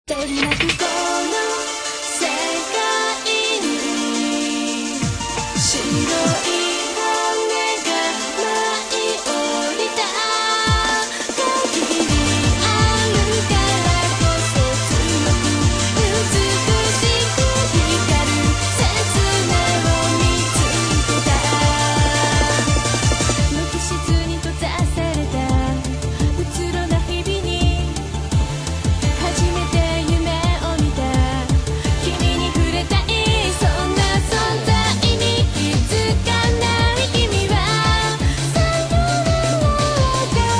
取り巻くこの世界に白い羽が舞い降りた限りあるからこそ強く美しく光る刹那を見つけた無機質に閉ざされたうつろな日々に初めて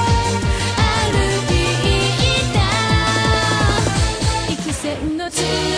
の